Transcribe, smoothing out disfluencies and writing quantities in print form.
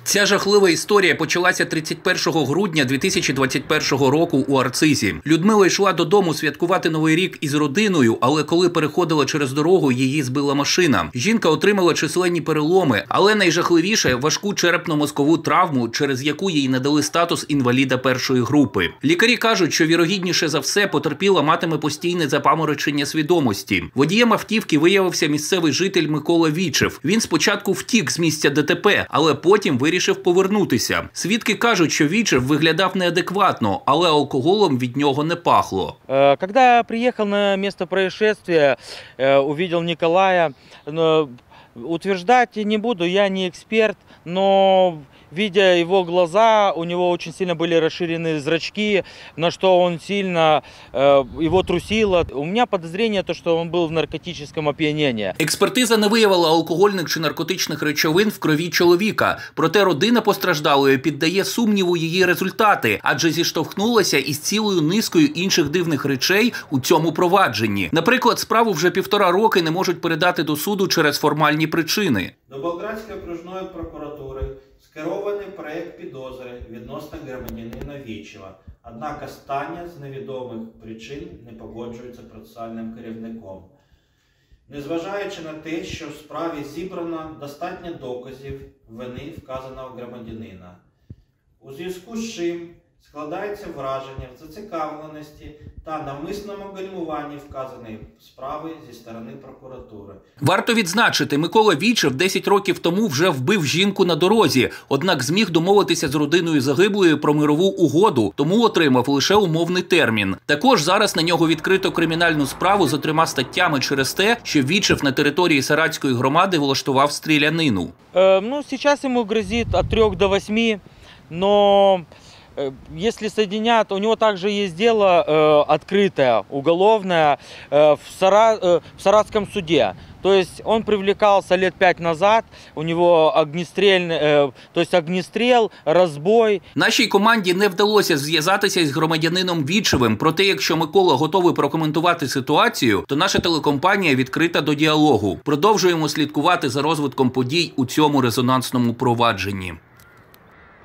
Ця жахлива історія почалася 31 грудня 2021 року у Арцизі. Людмила йшла додому святкувати Новий рік із родиною, але коли переходила через дорогу, її збила машина. Жінка отримала численні переломи, але найжахливіше – важку черепно-мозкову травму, через яку їй надали статус інваліда першої групи. Лікарі кажуть, що вірогідніше за все потерпіла матиме постійне запаморочення свідомості. Водієм автівки виявився місцевий житель Микола Вічев. Він спочатку втік з місця ДТП, але потім вирішив повернутися. Свідки кажуть, що Вічев виглядав неадекватно, але алкоголем від нього не пахло. Коли я приїхав на місце происшествия, побачив Николая, утверждать не буду, я не експерт, но видя его глаза, у него очень сильно были расширены зрачки, на что он сильно его трусило. У меня подозрение, что он был в наркотическом опьянении. Експертиза не виявила алкогольних чи наркотичних речовин в крові чоловіка. Проте родина постраждалої піддає сумніву її результати, адже зіштовхнулася із цілою низкою інших дивних речей у цьому провадженні. Наприклад, справу вже 1,5 роки не можуть передати до суду через формальні причини. До Болградської окружної прокуратури скерований проєкт підозри відносно громадянина Вічева. Однак останнє з невідомих причин не погоджується процесуальним керівником. Незважаючи на те, що в справі зібрано достатньо доказів вини вказаного громадянина. У зв'язку з чим складається враження в зацікавленості та навмисному гальмуванні вказаної справи зі сторони прокуратури. Варто відзначити, Микола Вічев 10 років тому вже вбив жінку на дорозі, однак зміг домовитися з родиною загиблої про мирову угоду, тому отримав лише умовний термін. Також зараз на нього відкрито кримінальну справу з 3 статтями через те, що Вічев на території Саратської громади влаштував стрілянину. Зараз йому грозить від 3 до 8, но если соединят, у него также есть дело открытое, уголовное, в Саратском суде. То есть он привлекался лет 5 назад, у него огнестрел, розбой. Нашій команді не вдалося зв'язатися з громадянином Вічевим, проте якщо Микола готовий прокоментувати ситуацію, то наша телекомпанія відкрита до діалогу. Продовжуємо слідкувати за розвитком подій у цьому резонансному провадженні.